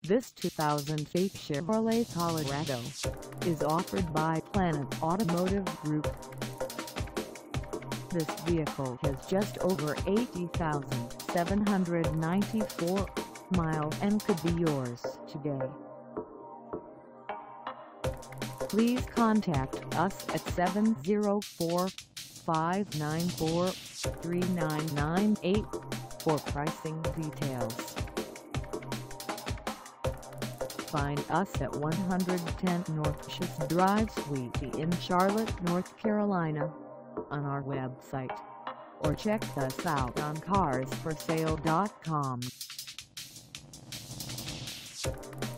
This 2008 Chevrolet Colorado is offered by Planet Automotive Group. This vehicle has just over 80,794 miles and could be yours today. Please contact us at 704-594-3998 for pricing details. Find us at 110 Northchase Drive, Suite in Charlotte, North Carolina, on our website, or check us out on carsforsale.com.